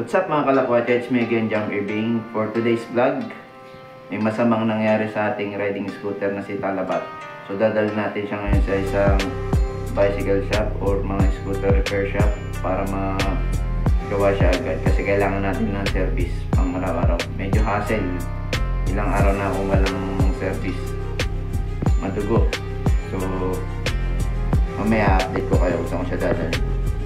What's up mga kalakwatsa, it's me again, Jam Irving. For today's vlog, may masamang nangyari sa ating riding scooter na si Talabat. So dadalhin natin siya ngayon sa isang bicycle shop or mga scooter repair shop para magawa siya agad kasi kailangan natin ng service pang araw-araw. Medyo hassle, ilang araw na akong walang service, madugo. So mamaya update ko kayo kung saan ko siya dadalhin.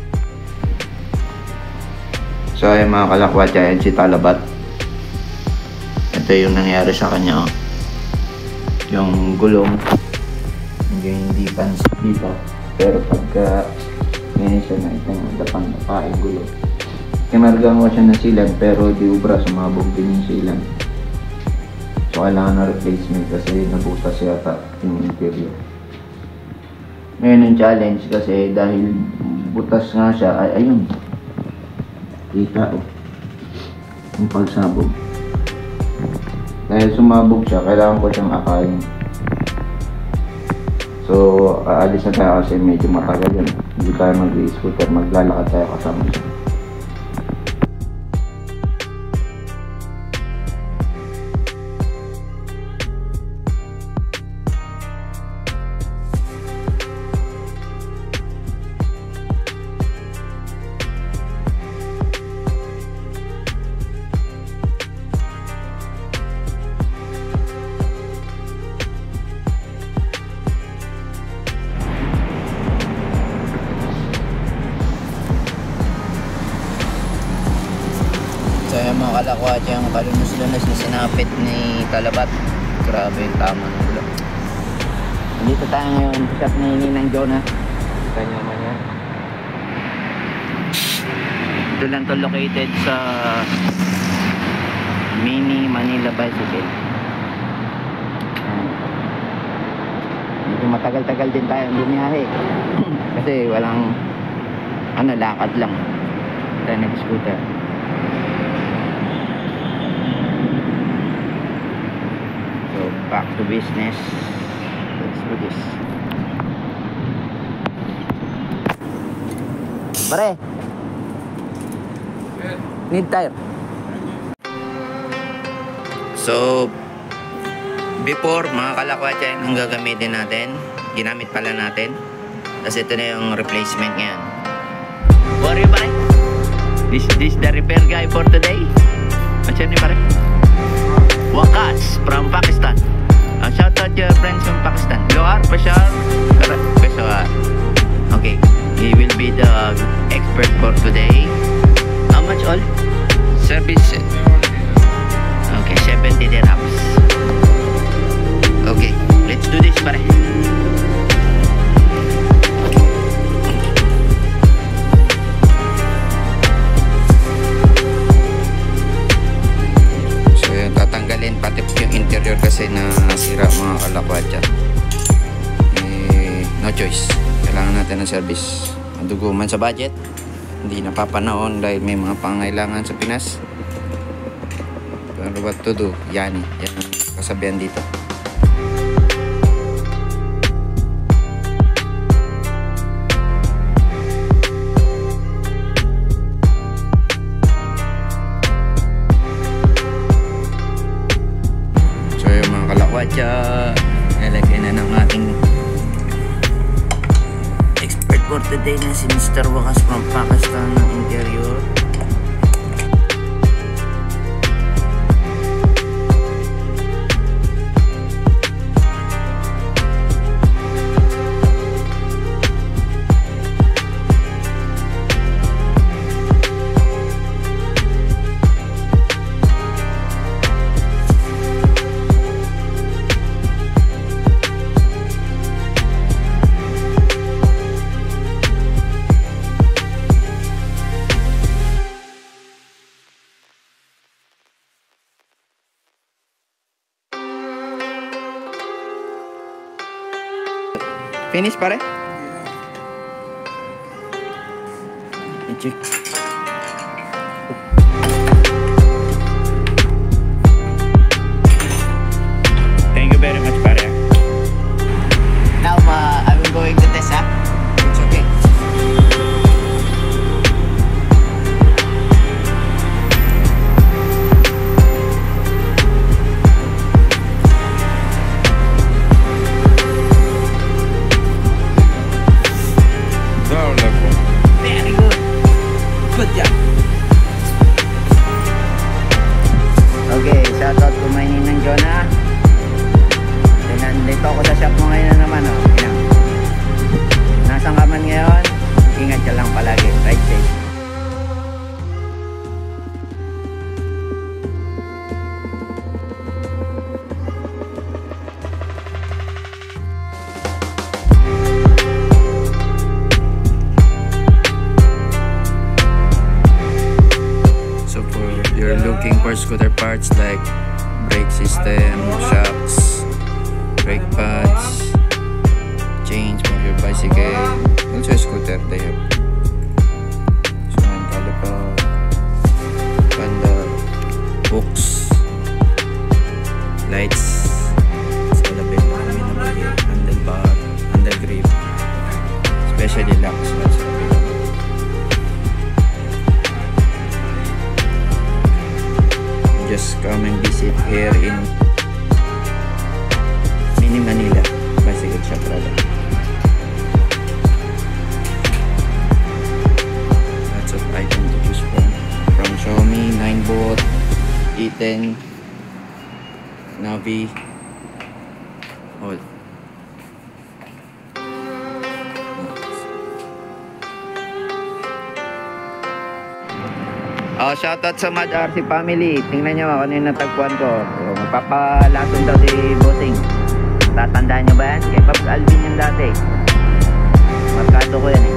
So ayun mga kalakwatsa, yan si Talabat. Ito yung nangyari sa kanya, oh. Yung gulong hindi pansin dito, pero pagka ganyan siya na itong dapan na pa yung gulong, kinargaan ko siya ng sealant pero di ubra, sumabog din yung sealant. So kailangan na replacement kasi nabutas yata yung interior. Ngayon yung challenge kasi dahil butas nga siya, ayun, kita, oh, yung pagsabog. Dahil sumabog siya, kailangan ko siyang akayin. So aalis na tayo kasi medyo matagal yun. Hindi tayo mag-scooter, maglalakad tayo kasama siya. So yung mga kalakwatsa, yung kalunos-lunos na sinapit ni Talabat. Grabe yung tama ng ulo. Dito tayo ngayon sa shop na Ninang Jonah. Kita nyo naman yan. Ito lang to located sa Mini Manila Bicycle. Medyo matagal-tagal din tayo bumiyahe. Kasi walang lakad lang. Tayo nag-scooter. Back to business. Let's do this. Pare, need tire. So before, mga kalakwatsa, ang gagamitin natin, ginamit pala natin, kasi ito na yung replacement ngayon. Worry pare, this the repair guy for today. What's your name pare? Wakas from Pakistan. Shout out your friends from Pakistan. Luar, Peshawar, Peshawar. Okay, he will be the expert for today. How much all? Service. Okay, 70 dirhams. Okay, let's do this pare. Pati yung interior kasi nasira mga kalakwatsa. No choice, kailangan natin ng service. Madugo man sa budget, hindi napapanaon dahil may mga pangailangan sa Pinas. Pero what to do, yan ang kasabihan dito. Nalagay na ng ating expert for today na si Mr. Wakas from Pakistan ng interior. Finish pare? Check. Thank you very much pare. Now I will going to test up. It's okay. scooter parts like brake system, shocks, brake pads, chains for your bicycle. Also scooter they have. So caliper, handle, hooks, lights, sa labit namin na bali, handlebar, handle grip, especially locks. Just come and visit here in Mini Manila Bicycle Shop rather. Lots of items to choose from Xiaomi, 9volt, E10, Navi, all. Oh, shoutout sa Mad RC family. Tingnan nyo ako ano yung natagpuan ko. So, magpapalason daw si Bossing. Tatandaan nyo ba yan? Kay Pops Alvin yung dati. Markado ko yan eh.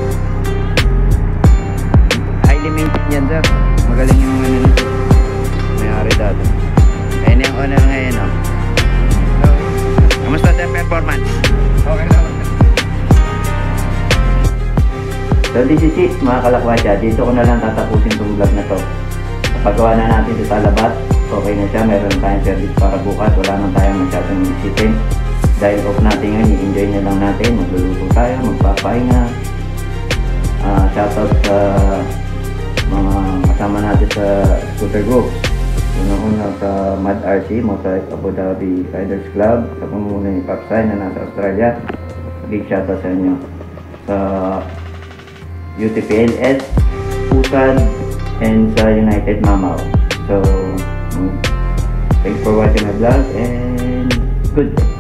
Highly maintained yan sir. Magaling yung ano nito. May-ari dati. Ayun yung owner ngayon oh. So, kamusta the performance? Okay lang. So this is it mga kalakwatsa, dito ko na lang tatapusin itong vlog na to. Kapagawa na natin sa Talabat, okay na siya, meron tayong service para bukas, wala nang tayong masyadong isipin. Dahil off natin ngayon, i-enjoy na lang natin, magluluto tayo, magpapahinga. Shoutout sa mga kasama natin sa scooter groups. Una-una sa Mad RC, Motorcycle Abu Dhabi Riders Club, sa pamumuno ni Papsay na nasa Australia. Big shoutout sa inyo. Sa UTPLS, Pusan, and sa United Mamao. So, thanks for watching my vlog and good day.